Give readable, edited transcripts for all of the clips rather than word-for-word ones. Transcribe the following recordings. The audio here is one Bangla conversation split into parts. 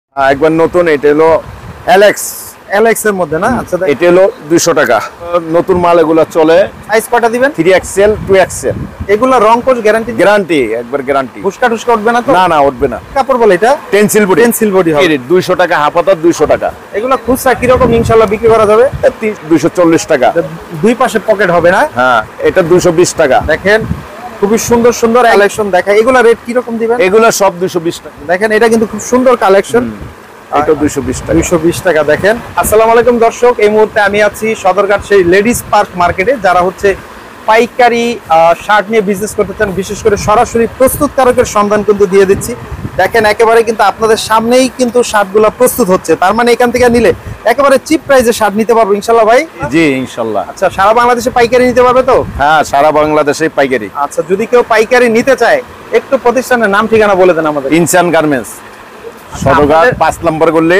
একবার নতুন, এটা হলো এলএক্স এলএক্স এর মধ্যে না? আচ্ছা, এটা হলো 200 টাকা। নতুন মাল এগুলো চলে। সাইজ কয়টা দিবেন? 3XL 2XL। এগুলো রং কোর্স গ্যারান্টি? গ্যারান্টি, একবার গ্যারান্টি। ফুসকা টুসকা উঠবে না তো? না না, উঠবে না। কাপড় বলে এটা টেনসিল বডি। টেনসিল বডি হবে। 200 টাকা হাফাতা, 200 টাকা। এগুলো খুচরা কি রকম ইনশাআল্লাহ বিক্রি করা যাবে? 240 টাকা। দুই পাশে পকেট হবে না? হ্যাঁ, এটা 220 টাকা। দেখেন খুবই সুন্দর সুন্দর কালেকশন দেখা। এগুলা রেট কি রকম দিবেন? এগুলো সব 220 টাকা। দেখেন এটা কিন্তু খুব সুন্দর কালেকশন। এটা 220 টাকা। 220 টাকা। দেখেন। আসসালামু আলাইকুম দর্শক, এই মুহূর্তে আমি আছি সদরঘাট সেই লেডিস পার্ক মার্কেটে। যারা হচ্ছে পাইকারি শার্ট নিয়ে বিজনেস করতে চান, বিশেষ করে সরাসরি প্রস্তুতকারকের সন্ধান কিন্তু দিয়ে দিচ্ছি। দেখেন একেবারে কিন্তু আপনাদের সামনেই কিন্তু শার্টগুলো প্রস্তুত হচ্ছে। তার মানে এখান থেকে নিলে একেবারে চিপ প্রাইসে শার্ট নিতে পারবো ইনশাআল্লাহ ভাই? জি ইনশাআল্লাহ। আচ্ছা, সারা বাংলাদেশে পাইকারি নিতে পারবে তো? হ্যাঁ, সারা বাংলাদেশে পাইকারি। আচ্ছা, যদি কেউ পাইকারি নিতে চায় একটু প্রতিষ্ঠানের নাম ঠিকানা বলে দেন আমাদের। ইনসান গার্মেন্টস, সদরঘাট 5 নম্বর গলি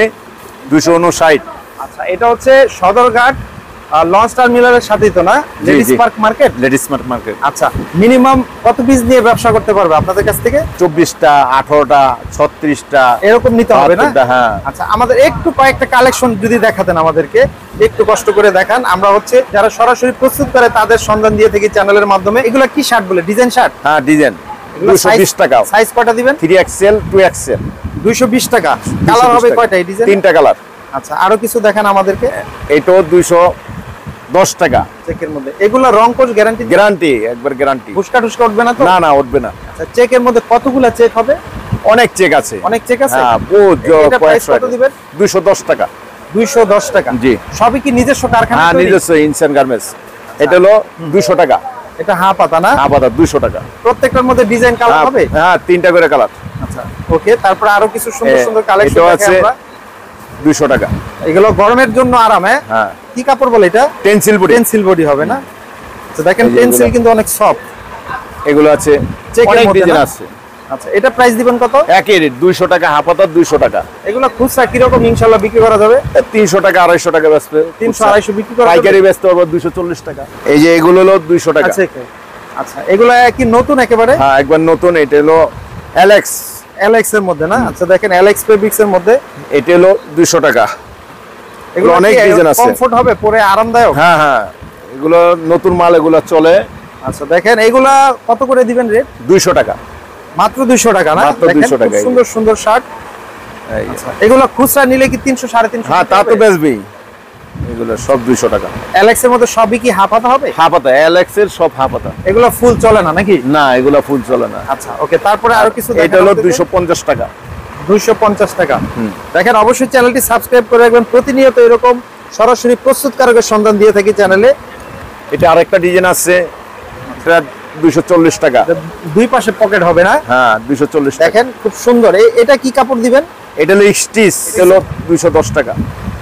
259। আচ্ছা, এটা হচ্ছে সদরঘাট লঞ্চ টার্মিনালের সাথেই তো না? Ladies park market. Ladies park market. আচ্ছা, মিনিমাম কত পিস নিয়ে ব্যবসা করতে পারবে আপনাদের কাছ থেকে? 24টা, 18টা, 36টা এরকম নিতে হবে না? হ্যাঁ। আচ্ছা, আমাদের একটু কয়েকটা কালেকশন যদি দেখাতেন আমাদেরকে, একটু কষ্ট করে দেখান। আমরা হচ্ছে যারা সরাসরি প্রস্তুত করে তাদের সন্ধান দিয়ে থাকি চ্যানেলের মাধ্যমে। এগুলো কি শার্ট বলে? Design shirt? হ্যাঁ, ডিজাইন। 220 টাকা। সাইজ কয়টা দিবেন? 3XL 2XL। 220 টাকা। কালার হবে কয়টা এই ডিজাইন? 3টা কালার। আচ্ছা, আরো কিছু দেখান আমাদেরকে। এটাও 210 টাকা। চেকের মধ্যে। এগুলা রং কোর্স গ্যারান্টি? গ্যারান্টি, একবার গ্যারান্টি। ফুসকা টুসকা উঠবে না তো? না না, উঠবে না। আচ্ছা, চেকের মধ্যে কতগুলা চেক হবে? অনেক চেক আছে। অনেক চেক আছে? হ্যাঁ, এটা প্রাইস কত দিবেন? 210 টাকা। 210 টাকা। জি। সবই কি নিজস্ব কারখানা? হ্যাঁ, নিজস্ব ইনসান গার্মেন্টস। এটা হলো 200 টাকা। এটা হাফ পাতা না? হাফ পাতা 200 টাকা। প্রত্যেকটার মধ্যে ডিজাইন কালার হবে? হ্যাঁ, 3টা করে কালার। আচ্ছা, ওকে। তারপর আরো কিছু সুন্দর সুন্দর কালেকশন এটা আছে আমরা 200 টাকা। এগুলো গরমের জন্য আরাম। হ্যাঁ। কি কাপড় বলে এটা? Tencel body. টেনসিল বডি হবে না? আচ্ছা, দেখেন টেনসিল কিন্তু অনেক সফট। এগুলো আছে, অনেক ডিজাইন আছে। আচ্ছা, এটা প্রাইস দিবেন কত? একই রেট 200 টাকা হাফ পাতা, 200 টাকা। এগুলো খুচরা কি রকম ইনশাআল্লাহ বিক্রি করা যাবে? 300 টাকা 250 টাকা বেচবে। 300 250 বিক্রি করা যাবে। পাইকারি বেচতে হবে 240 টাকা। এই যে এগুলো হলো 200 টাকা। আচ্ছা, এগুলো কি নতুন একেবারে? হ্যাঁ, একবার নতুন। এটা হলো এলএক্স। এলএক্স এর মধ্যে না? আচ্ছা, দেখেন এলএক্স ফেব্রিক্স এর মধ্যে। এটা হলো 200 টাকা। এগুলো অনেক ডিজাইন আছে। কমফোর্ট হবে, পরে আরামদায়ক? হ্যাঁ হ্যাঁ, এগুলো নতুন মাল, এগুলো চলে। আচ্ছা, দেখেন এগুলা কত করে দিবেন রেট? 200 টাকা। মাত্র 200 টাকা না? মাত্র 200 টাকা। সুন্দর সুন্দর শার্ট। এগুলো খুচরা নিলে কি 300 350? হ্যাঁ, তা তো বেচবেই। এগুলো সব 200 টাকা। এলএক্স এর মধ্যে সবই কি হাফ হাতা হবে? হাফ পাতা, এলএক্স এর সব হাফ পাতা। এগুলো ফুল চলে না নাকি? না, এগুলো ফুল চলে না। আচ্ছা, ওকে। তারপরে আরো কিছু এটা হলো 250 টাকা। 250 টাকা। দেখেন, অবশ্যই চ্যানেলটি সাবস্ক্রাইব করে রাখবেন। প্রতিনিয়ত এরকম সরাসরি প্রস্তুতকারকের সন্ধান দিয়ে থাকি চ্যানেলে। এটা আরেকটা ডিজাইন আছে, এটা 240 টাকা। দুই পাশে পকেট হবে না? হ্যাঁ, 240 টাকা। দেখেন খুব সুন্দর। এটা কি কাপড় দিবেন? এটা হলো স্টিচ। এটা হলো 210 টাকা।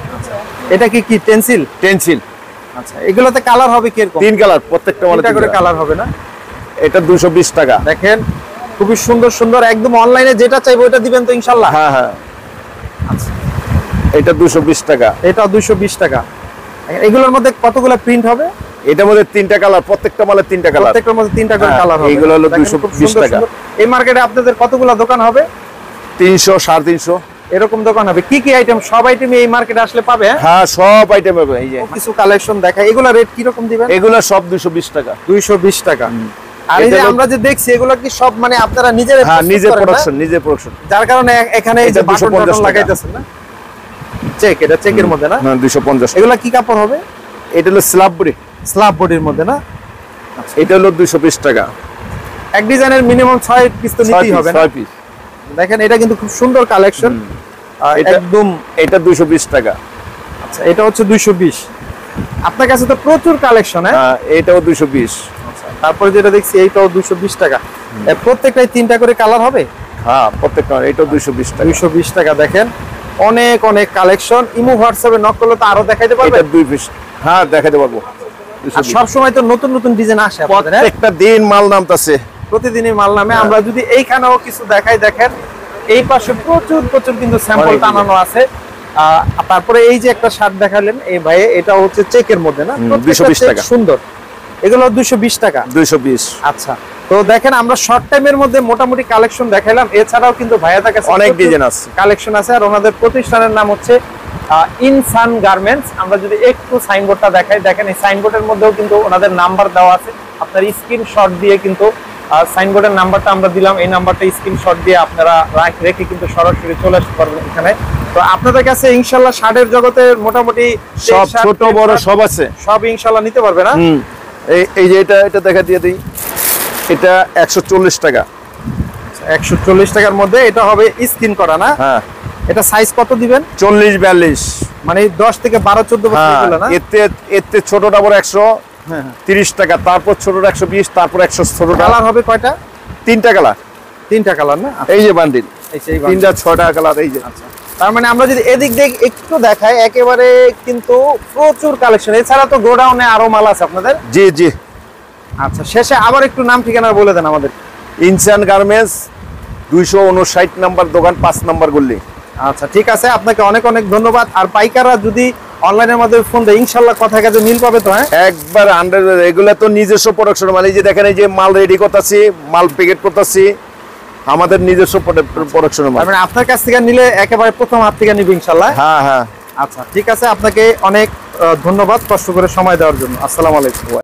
এটা কি টেনসিল? টেনসিল। আচ্ছা, এগুলোতে কালার হবে কি রকম? 3 কালার, প্রত্যেকটা মালে 3টা করে কালার হবে না? এটা 220 টাকা। দেখেন খুবই সুন্দর সুন্দর, একদম অনলাইনে যেটা চাইবো ওটা দিবেন তো ইনশাআল্লাহ? হ্যাঁ হ্যাঁ। আচ্ছা, এটা 220 টাকা। এটা 220 টাকা। এগুলোর মধ্যে কতগুলো প্রিন্ট হবে? এটার মধ্যে 3টা কালার, প্রত্যেকটা মালে 3টা কালার। প্রত্যেকটার মধ্যে 3টা করে কালার হবে। এগুলো হলো 220 টাকা। এই মার্কেটে আপনাদের কতগুলো দোকান হবে? 300 350 এরকম দোকান হবে। কি কি আইটেম? সব আইটেম এই মার্কেটে আসলে পাবে? হ্যাঁ, সব আইটেম পাবে। এই যে কিছু কালেকশন দেখাই। এগুলা রেট কি রকম দিবেন? এগুলো সব 220 টাকা। 220 টাকা। আর এই যে আমরা যে দেখছি এগুলো কি সব মানে আপনারা নিজেরা? হ্যাঁ, নিজে প্রোডাকশন, নিজে প্রোডাকশন। যার কারণে এখানে এই যে বাটন লাগাইতেছেন না? চেক, এটা চেকের মধ্যে না? হ্যাঁ, 250। এগুলা কি কাপড় হবে? এটা হলো স্ল্যাব বডি। স্ল্যাব বডির মধ্যে না? এটা হলো 220 টাকা। এক ডিজাইনের মিনিমাম 6 পিস তো নিতেই হবে না? 6 পিস। দেখেন এটা কিন্তু খুব সুন্দর কালেকশন। একদম। এটা 220 টাকা। আচ্ছা, এটা হচ্ছে 220। আপনার কাছে তো প্রচুর কালেকশন। হ্যাঁ, এটাও 220। আচ্ছা, তারপরে যেটা দেখছি এইটাও 220 টাকা। প্রত্যেকটাই 3টা করে কালার হবে? হ্যাঁ, প্রত্যেকটা। এটাও 220 টাকা। 220 টাকা। দেখেন অনেক অনেক কালেকশন। ইমো হোয়াটসঅ্যাপে নক করলে তো আরো দেখাইতে পারবেন? এটা 2 পিস। হ্যাঁ, দেখাতে পারবো। সব সময় তো নতুন নতুন ডিজাইন আসে আপনাদের? প্রত্যেকটা দিন মাল নামতাছে, প্রতিদিনই মাল নামে। আমরা যদি এইখানেও কিছু দেখাই, দেখেন এই পাশে প্রচুর প্রচুর কিন্তু স্যাম্পল টানানো আছে। তারপরে এই যে একটা শার্ট দেখালেন এই ভাই, এটা হচ্ছে চেকের মধ্যে না? 220 টাকা। সুন্দর। এগুলো 220 টাকা। 220। আচ্ছা, তো দেখেন আমরা শর্ট টাইমের মধ্যে মোটামুটি কালেকশন দেখাইলাম, এছাড়াও কিন্তু ভাইয়াদের কাছে অনেক ডিজাইন আছে, কালেকশন আছে। আর ওনাদের প্রতিষ্ঠানের নাম হচ্ছে ইনসান গার্মেন্টস। আমরা যদি একটু সাইনবোর্ডটা দেখাই, দেখেন এই সাইনবোর্ডের মধ্যেও কিন্তু ওনাদের নাম্বার দেওয়া আছে, আপনার স্ক্রিনশট দিয়ে কিন্তু সাইনবোর্ডের নাম্বারটা আমরা দিলাম, এই নাম্বারটা স্ক্রিনশট দিয়ে আপনারা রেখে কিন্তু সরাসরি চলে আসতে পারবেন এখানে। তো আপনাদের কাছে ইনশাআল্লাহ শার্টের জগতের মোটামুটি সব ছোট বড় সব আছে, সব ইনশাআল্লাহ নিতে পারবে না? এই যে এটা দেখা দিয়ে দিই, এটা 140 টাকা। 140 টাকার মধ্যে এটা হবে স্ক্রিন করা না? হ্যাঁ। এটা সাইজ কত দিবেন? 40-42, মানে 10 থেকে 12-14 বছর এগুলো না? এতে ছোটটা বড় 130 টাকা, তারপর ছোটটা 120, তারপর 100 ছোটটা। কালার হবে কয়টা? 3টা কালার। 3টা কালার না? এই যে বান্ডিল, এই সেই 3টা 6টা কালার। এই যে আচ্ছা, তার মানে আমরা যদি এদিক দিয়ে একটু দেখাই, একেবারে কিন্তু প্রচুর কালেকশন। এছাড়া তো গোডাউনে আরো মাল আছে আপনাদের? জি জি। আচ্ছা, শেষে আবার একটু নাম ঠিকানা বলে দেন আমাদের। ইনসান গার্মেন্টস, 259 নাম্বার দোকান, 5 নাম্বার গলি। আচ্ছা, ঠিক আছে, আপনাকে অনেক অনেক ধন্যবাদ। আর পাইকাররা যদি অনলাইনের মাধ্যমে ফোন দেয়, ইনশাআল্লাহ কথায় কাজে মিল পাবে তো? হ্যাঁ, একবার 100। এগুলা তো নিজস্ব প্রোডাকশন মাল। এই যে দেখেন, এই যে মাল রেডি করতেছি, মাল প্যাকেট করতেছি, আমাদের নিজস্ব প্রোডাকশন মাল। মানে আপনার কাছ থেকে নিলে একেবারে প্রথম হাত থেকে নিবে ইনশাআল্লাহ? হ্যাঁ হ্যাঁ। আচ্ছা, ঠিক আছে, আপনাকে অনেক ধন্যবাদ কষ্ট করে সময় দেওয়ার জন্য। আসসালামু আলাইকুম।